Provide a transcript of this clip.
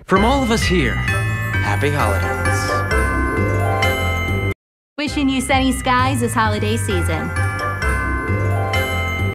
From all of us here, happy holidays. Wishing you sunny skies this holiday season.